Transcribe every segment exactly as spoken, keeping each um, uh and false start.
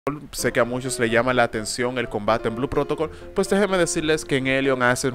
Sé que a muchos le llama la atención el combate en Blue Protocol, pues déjenme decirles que en Hellion Ancient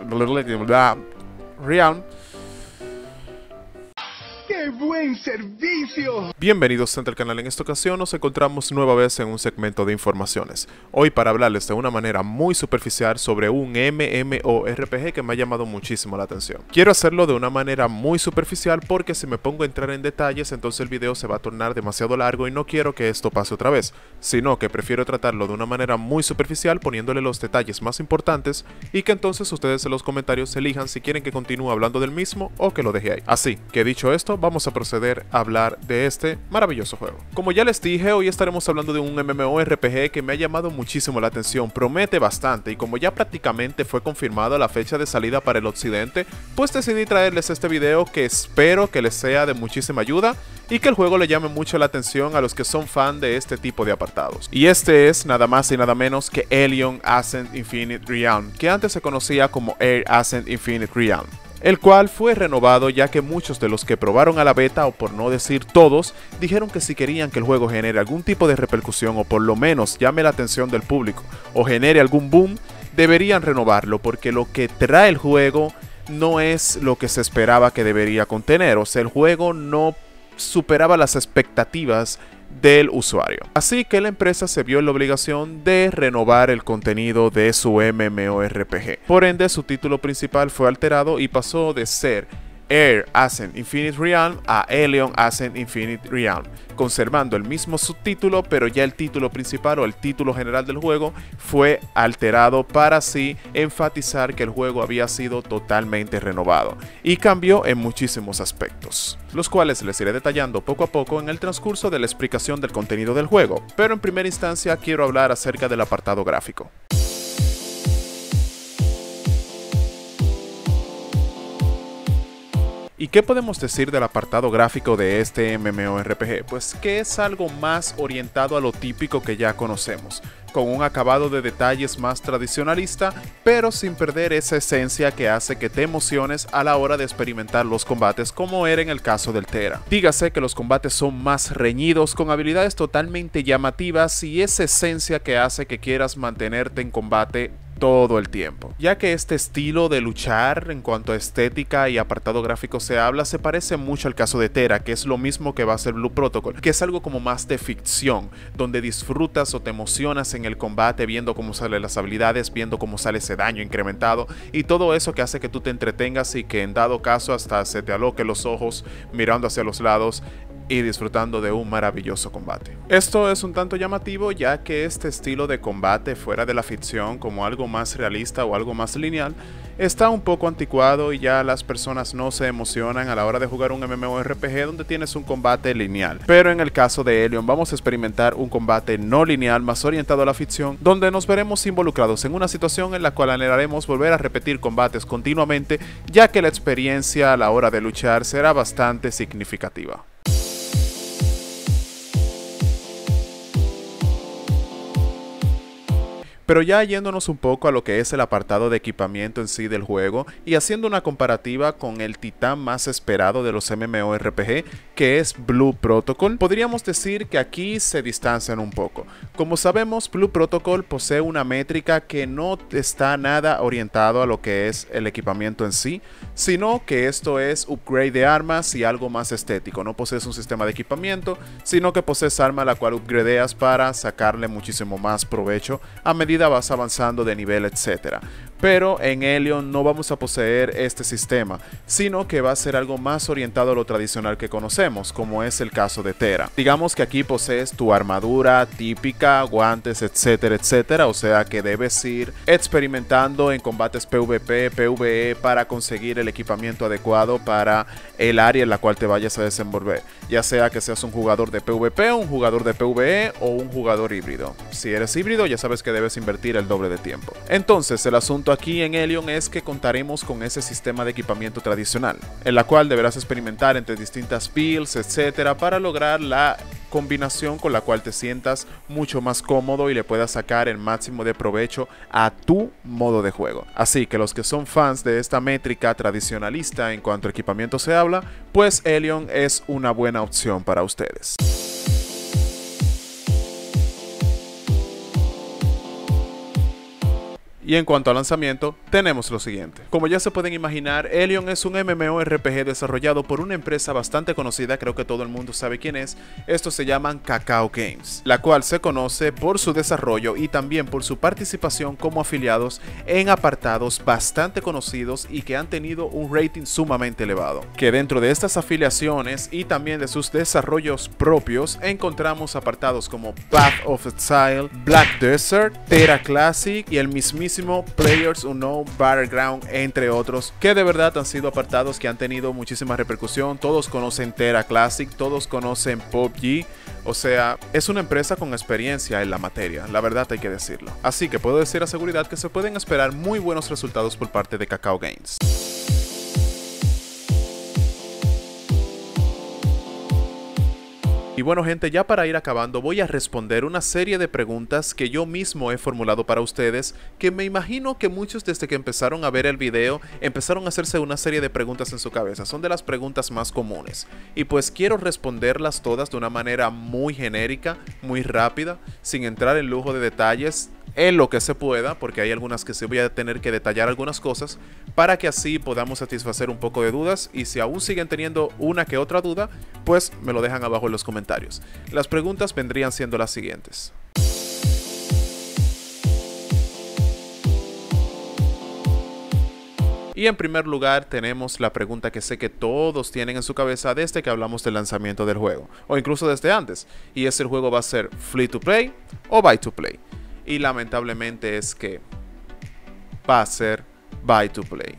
Realm ¡qué buen servicio! Bienvenidos al canal. En esta ocasión nos encontramos nueva vez en un segmento de informaciones. Hoy para hablarles de una manera muy superficial sobre un MMORPG que me ha llamado muchísimo la atención. Quiero hacerlo de una manera muy superficial porque si me pongo a entrar en detalles entonces el video se va a tornar demasiado largo y no quiero que esto pase otra vez, sino que prefiero tratarlo de una manera muy superficial poniéndole los detalles más importantes y que entonces ustedes en los comentarios elijan si quieren que continúe hablando del mismo o que lo deje ahí. Así que dicho esto, vamos a proceder a hablar de este maravilloso juego. Como ya les dije, hoy estaremos hablando de un MMORPG que me ha llamado muchísimo la atención, promete bastante y como ya prácticamente fue confirmada la fecha de salida para el occidente, pues decidí traerles este video que espero que les sea de muchísima ayuda y que el juego le llame mucho la atención a los que son fan de este tipo de apartados. Y este es nada más y nada menos que Hellion Ancient Infinite Realm, que antes se conocía como Air Ancient Infinite Realm, el cual fue renovado ya que muchos de los que probaron a la beta, o por no decir todos, dijeron que si querían que el juego genere algún tipo de repercusión o por lo menos llame la atención del público o genere algún boom, deberían renovarlo porque lo que trae el juego no es lo que se esperaba que debería contener, o sea, el juego no superaba las expectativas del usuario. Así que la empresa se vio en la obligación de renovar el contenido de su MMORPG. Por ende, su título principal fue alterado y pasó de ser Air Ancient Infinite Realm a Hellion Ancient Infinite Realm, conservando el mismo subtítulo, pero ya el título principal o el título general del juego fue alterado para así enfatizar que el juego había sido totalmente renovado y cambió en muchísimos aspectos, los cuales les iré detallando poco a poco en el transcurso de la explicación del contenido del juego, pero en primera instancia quiero hablar acerca del apartado gráfico. ¿Y qué podemos decir del apartado gráfico de este MMORPG? Pues que es algo más orientado a lo típico que ya conocemos, con un acabado de detalles más tradicionalista, pero sin perder esa esencia que hace que te emociones a la hora de experimentar los combates, como era en el caso del Tera. Dígase que los combates son más reñidos, con habilidades totalmente llamativas y esa esencia que hace que quieras mantenerte en combate todo el tiempo, ya que este estilo de luchar en cuanto a estética y apartado gráfico se habla se parece mucho al caso de Tera, que es lo mismo que va a ser Blue Protocol, que es algo como más de ficción, donde disfrutas o te emocionas en el combate viendo cómo salen las habilidades, viendo cómo sale ese daño incrementado y todo eso que hace que tú te entretengas y que en dado caso hasta se te aloque los ojos mirando hacia los lados y disfrutando de un maravilloso combate. Esto es un tanto llamativo ya que este estilo de combate fuera de la ficción como algo más realista o algo más lineal está un poco anticuado y ya las personas no se emocionan a la hora de jugar un MMORPG donde tienes un combate lineal. Pero en el caso de Hellion vamos a experimentar un combate no lineal más orientado a la ficción, donde nos veremos involucrados en una situación en la cual anhelaremos volver a repetir combates continuamente, ya que la experiencia a la hora de luchar será bastante significativa. Pero ya yéndonos un poco a lo que es el apartado de equipamiento en sí del juego y haciendo una comparativa con el titán más esperado de los MMORPG, que es Blue Protocol, podríamos decir que aquí se distancian un poco. Como sabemos, Blue Protocol posee una métrica que no está nada orientado a lo que es el equipamiento en sí, sino que esto es upgrade de armas y algo más estético. No posees un sistema de equipamiento, sino que posees arma la cual upgradeas para sacarle muchísimo más provecho a medida vas avanzando de nivel, etcétera. Pero en Hellion no vamos a poseer este sistema, sino que va a ser algo más orientado a lo tradicional que conocemos, como es el caso de Tera. Digamos que aquí posees tu armadura típica, guantes, etcétera, etcétera, o sea que debes ir experimentando en combates PvP, PvE para conseguir el equipamiento adecuado para el área en la cual te vayas a desenvolver, ya sea que seas un jugador de PvP, un jugador de PvE o un jugador híbrido. Si eres híbrido, ya sabes que debes invertir el doble de tiempo. Entonces, el asunto aquí en Hellion es que contaremos con ese sistema de equipamiento tradicional, en la cual deberás experimentar entre distintas builds, etcétera, para lograr la combinación con la cual te sientas mucho más cómodo y le puedas sacar el máximo de provecho a tu modo de juego. Así que los que son fans de esta métrica tradicionalista en cuanto a equipamiento se habla, pues Hellion es una buena opción para ustedes. Y en cuanto al lanzamiento, tenemos lo siguiente. Como ya se pueden imaginar, Hellion es un MMORPG desarrollado por una empresa bastante conocida, creo que todo el mundo sabe quién es. Estos se llaman Kakao Games, la cual se conoce por su desarrollo y también por su participación como afiliados en apartados bastante conocidos y que han tenido un rating sumamente elevado. Que dentro de estas afiliaciones y también de sus desarrollos propios encontramos apartados como Path of Exile, Black Desert, Tera Classic y el mismísimo Players Unknown Battleground, entre otros, que de verdad han sido apartados que han tenido muchísima repercusión. Todos conocen Tera Classic, todos conocen P U B G, o sea, es una empresa con experiencia en la materia, la verdad hay que decirlo. Así que puedo decir a seguridad que se pueden esperar muy buenos resultados por parte de Kakao Games. Y bueno gente, ya para ir acabando voy a responder una serie de preguntas que yo mismo he formulado para ustedes, que me imagino que muchos desde que empezaron a ver el video empezaron a hacerse una serie de preguntas en su cabeza. Son de las preguntas más comunes y pues quiero responderlas todas de una manera muy genérica, muy rápida, sin entrar en lujo de detalles en lo que se pueda, porque hay algunas que sí voy a tener que detallar algunas cosas para que así podamos satisfacer un poco de dudas, y si aún siguen teniendo una que otra duda, pues me lo dejan abajo en los comentarios. Las preguntas vendrían siendo las siguientes. Y en primer lugar tenemos la pregunta que sé que todos tienen en su cabeza desde que hablamos del lanzamiento del juego, o incluso desde antes, y es: ¿el juego va a ser free to play o buy to play? Y lamentablemente es que va a ser buy to play.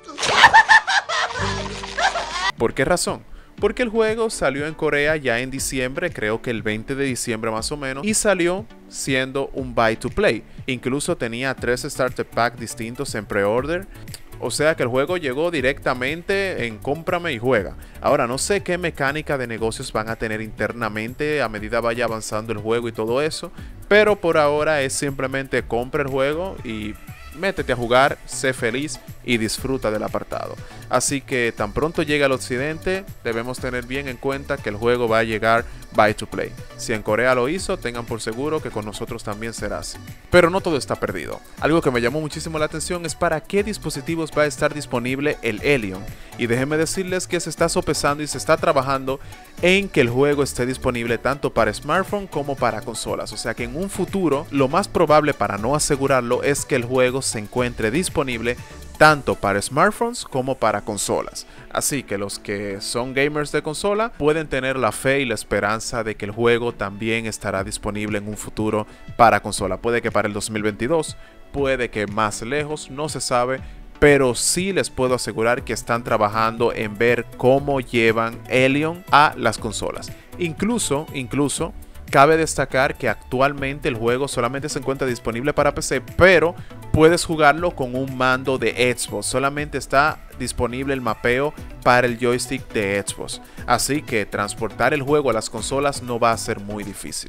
¿Por qué razón? Porque el juego salió en Corea ya en diciembre, creo que el veinte de diciembre más o menos, y salió siendo un buy to play. Incluso tenía tres starter pack distintos en pre-order. O sea que el juego llegó directamente en cómprame y juega. Ahora no sé qué mecánica de negocios van a tener internamente a medida vaya avanzando el juego y todo eso, pero por ahora es simplemente compra el juego y métete a jugar, sé feliz y disfruta del apartado. Así que tan pronto llegue al occidente, debemos tener bien en cuenta que el juego va a llegar buy to play. Si en Corea lo hizo, tengan por seguro que con nosotros también será así. Pero no todo está perdido. Algo que me llamó muchísimo la atención es para qué dispositivos va a estar disponible el Hellion. Y déjenme decirles que se está sopesando y se está trabajando en que el juego esté disponible tanto para smartphone como para consolas. O sea que en un futuro, lo más probable, para no asegurarlo, es que el juego se encuentre disponible tanto para smartphones como para consolas. Así que los que son gamers de consola pueden tener la fe y la esperanza de que el juego también estará disponible en un futuro para consola. Puede que para el dos mil veintidós, puede que más lejos, no se sabe, pero sí les puedo asegurar que están trabajando en ver cómo llevan Hellion a las consolas. Incluso, incluso cabe destacar que actualmente el juego solamente se encuentra disponible para P C, pero puedes jugarlo con un mando de Xbox. Solamente está disponible el mapeo para el joystick de Xbox. Así que transportar el juego a las consolas no va a ser muy difícil.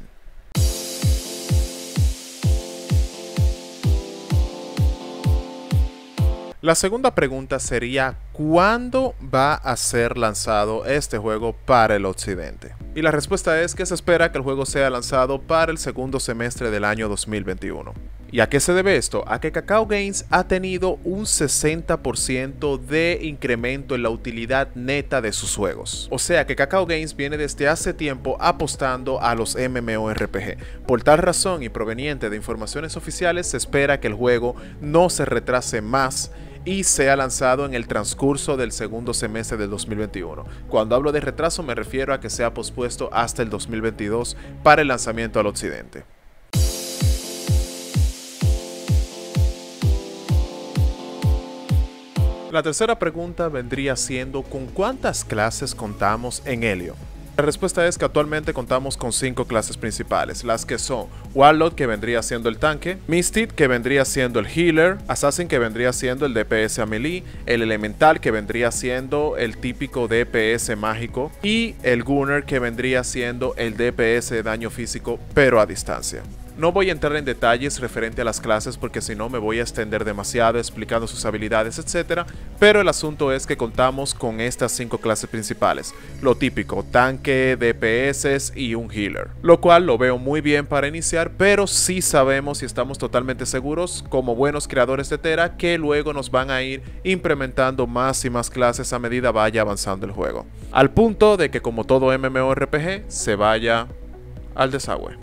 La segunda pregunta sería: ¿cuándo va a ser lanzado este juego para el occidente? Y la respuesta es que se espera que el juego sea lanzado para el segundo semestre del año dos mil veintiuno. ¿Y a qué se debe esto? A que Kakao Games ha tenido un sesenta por ciento de incremento en la utilidad neta de sus juegos. O sea que Kakao Games viene desde hace tiempo apostando a los MMORPG. Por tal razón y proveniente de informaciones oficiales, se espera que el juego no se retrase más y sea lanzado en el transcurso del segundo semestre del dos mil veintiuno. Cuando hablo de retraso me refiero a que sea pospuesto hasta el dos mil veintidós para el lanzamiento al occidente. La tercera pregunta vendría siendo: ¿con cuántas clases contamos en Hellion? La respuesta es que actualmente contamos con cinco clases principales, las que son Warlord, que vendría siendo el tanque, Mystic, que vendría siendo el healer, Assassin, que vendría siendo el D P S a melee, el Elemental, que vendría siendo el típico D P S mágico, y el Gunner, que vendría siendo el D P S de daño físico pero a distancia. No voy a entrar en detalles referente a las clases porque si no me voy a extender demasiado explicando sus habilidades, etcétera, pero el asunto es que contamos con estas cinco clases principales, lo típico, tanque, D P S y un healer, lo cual lo veo muy bien para iniciar, pero sí sabemos y estamos totalmente seguros como buenos creadores de Tera que luego nos van a ir implementando más y más clases a medida vaya avanzando el juego, al punto de que como todo MMORPG se vaya al desagüe.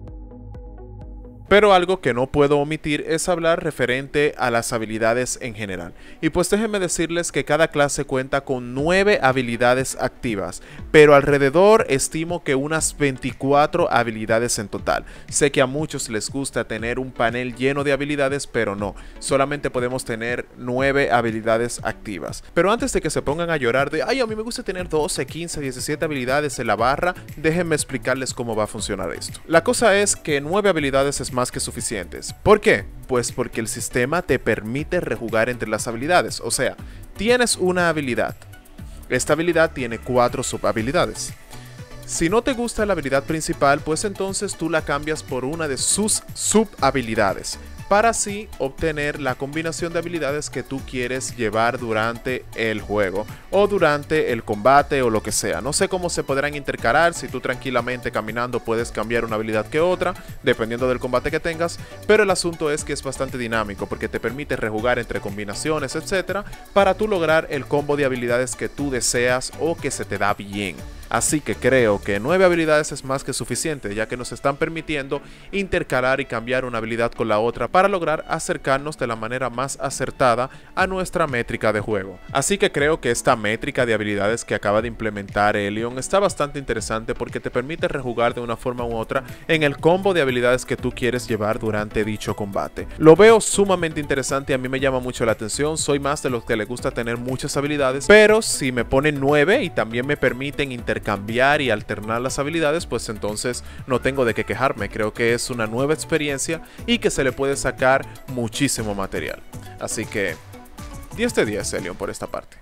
Pero algo que no puedo omitir es hablar referente a las habilidades en general. Y pues déjenme decirles que cada clase cuenta con nueve habilidades activas, pero alrededor estimo que unas veinticuatro habilidades en total. Sé que a muchos les gusta tener un panel lleno de habilidades, pero no, solamente podemos tener nueve habilidades activas. Pero antes de que se pongan a llorar de ay, a mí me gusta tener doce, quince, diecisiete habilidades en la barra, déjenme explicarles cómo va a funcionar esto. La cosa es que nueve habilidades es más que suficientes. ¿Por qué? Pues porque el sistema te permite rejugar entre las habilidades. O sea, tienes una habilidad. Esta habilidad tiene cuatro subhabilidades. Si no te gusta la habilidad principal, pues entonces tú la cambias por una de sus subhabilidades, para así obtener la combinación de habilidades que tú quieres llevar durante el juego o durante el combate o lo que sea. No sé cómo se podrán intercalar, si tú tranquilamente caminando puedes cambiar una habilidad que otra, dependiendo del combate que tengas, pero el asunto es que es bastante dinámico porque te permite rejugar entre combinaciones, etcétera, para tú lograr el combo de habilidades que tú deseas o que se te da bien. Así que creo que nueve habilidades es más que suficiente, ya que nos están permitiendo intercalar y cambiar una habilidad con la otra para lograr acercarnos de la manera más acertada a nuestra métrica de juego. Así que creo que esta métrica de habilidades que acaba de implementar Elion está bastante interesante porque te permite rejugar de una forma u otra en el combo de habilidades que tú quieres llevar durante dicho combate. Lo veo sumamente interesante y a mí me llama mucho la atención. Soy más de los que le gusta tener muchas habilidades, pero si me ponen nueve y también me permiten intercalar cambiar y alternar las habilidades, pues entonces no tengo de qué quejarme. Creo que es una nueva experiencia y que se le puede sacar muchísimo material. Así que diez de diez Elion por esta parte.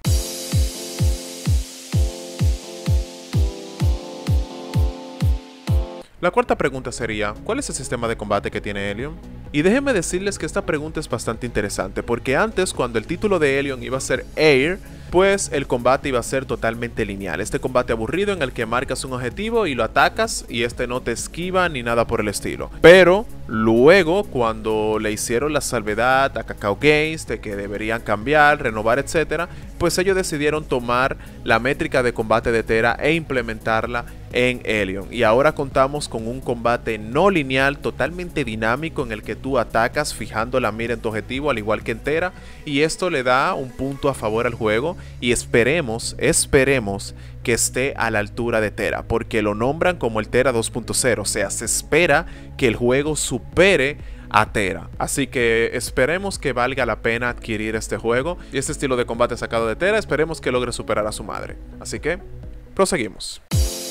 La cuarta pregunta sería, ¿cuál es el sistema de combate que tiene Elion? Y déjenme decirles que esta pregunta es bastante interesante, porque antes, cuando el título de Elion iba a ser Air, pues el combate iba a ser totalmente lineal. Este combate aburrido en el que marcas un objetivo y lo atacas y este no te esquiva ni nada por el estilo. Pero luego, cuando le hicieron la salvedad a Kakao Games de que deberían cambiar, renovar, etcétera, pues ellos decidieron tomar la métrica de combate de Tera e implementarla en Elion. Y ahora contamos con un combate no lineal, totalmente dinámico, en el que tú atacas fijando la mira en tu objetivo, al igual que en Tera, y esto le da un punto a favor al juego y esperemos, esperemos que esté a la altura de Tera, porque lo nombran como el Tera dos punto cero, o sea, se espera que el juego supere a Tera. Así que esperemos que valga la pena adquirir este juego y este estilo de combate sacado de Tera, esperemos que logre superar a su madre. Así que, proseguimos.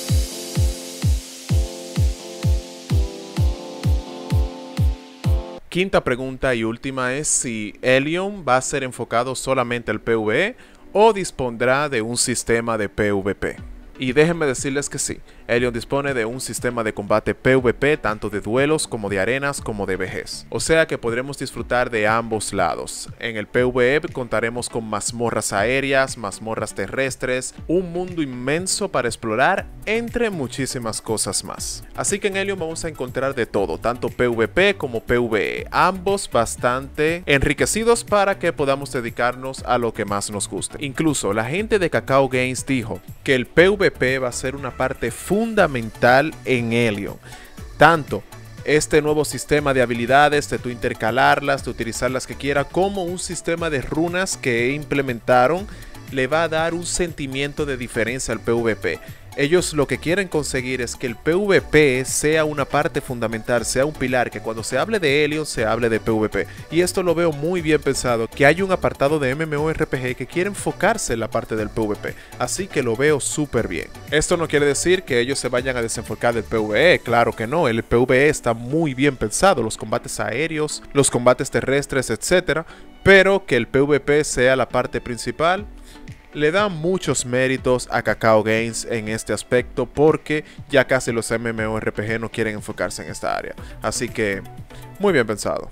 Quinta pregunta y última es si Elion va a ser enfocado solamente al PvE o dispondrá de un sistema de PvP. Y déjenme decirles que sí, Elion dispone de un sistema de combate PvP tanto de duelos como de arenas como de vejez. O sea que podremos disfrutar de ambos lados. En el PvE contaremos con mazmorras aéreas, mazmorras terrestres, un mundo inmenso para explorar, entre muchísimas cosas más. Así que en Elion vamos a encontrar de todo, tanto PvP como PvE, ambos bastante enriquecidos para que podamos dedicarnos a lo que más nos guste. Incluso la gente de Kakao Games dijo que el PvP va a ser una parte fundamental en Elion. Tanto este nuevo sistema de habilidades, de tu intercalarlas, de utilizar las que quiera, como un sistema de runas que implementaron, le va a dar un sentimiento de diferencia al PvP. Ellos lo que quieren conseguir es que el PvP sea una parte fundamental, sea un pilar, que cuando se hable de Elion se hable de PvP. Y esto lo veo muy bien pensado, que hay un apartado de MMORPG que quiere enfocarse en la parte del PvP. Así que lo veo súper bien. Esto no quiere decir que ellos se vayan a desenfocar del PvE, claro que no. El PvE está muy bien pensado, los combates aéreos, los combates terrestres, etcétera. Pero que el PvP sea la parte principal, le dan muchos méritos a Kakao Games en este aspecto porque ya casi los MMORPG no quieren enfocarse en esta área. Así que, muy bien pensado.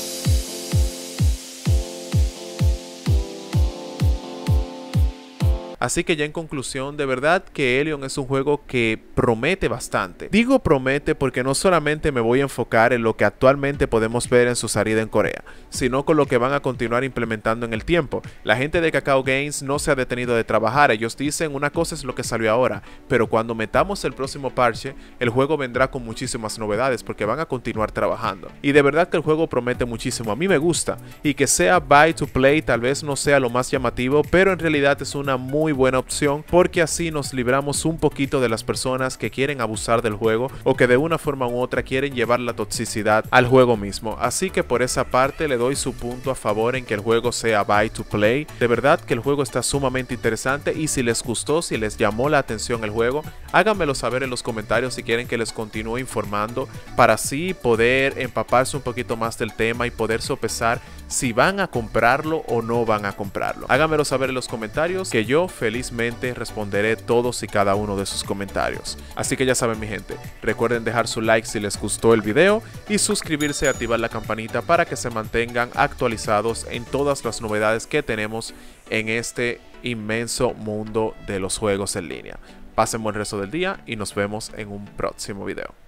Así que ya en conclusión, de verdad que Hellion es un juego que promete bastante. Digo promete porque no solamente me voy a enfocar en lo que actualmente podemos ver en su salida en Corea, sino con lo que van a continuar implementando en el tiempo. La gente de Kakao Games no se ha detenido de trabajar. Ellos dicen una cosa es lo que salió ahora, pero cuando metamos el próximo parche, el juego vendrá con muchísimas novedades porque van a continuar trabajando. Y de verdad que el juego promete muchísimo. A mí me gusta. Y que sea buy to play tal vez no sea lo más llamativo, pero en realidad es una muy Muy buena opción porque así nos libramos un poquito de las personas que quieren abusar del juego o que de una forma u otra quieren llevar la toxicidad al juego mismo. Así que por esa parte le doy su punto a favor en que el juego sea buy to play. De verdad que el juego está sumamente interesante y si les gustó, si les llamó la atención el juego, háganmelo saber en los comentarios si quieren que les continúe informando para así poder empaparse un poquito más del tema y poder sopesar si van a comprarlo o no van a comprarlo. Háganmelo saber en los comentarios que yo felizmente responderé todos y cada uno de sus comentarios. Así que ya saben mi gente, recuerden dejar su like si les gustó el video y suscribirse y activar la campanita para que se mantengan actualizados en todas las novedades que tenemos en este inmenso mundo de los juegos en línea. Pasen buen resto del día y nos vemos en un próximo video.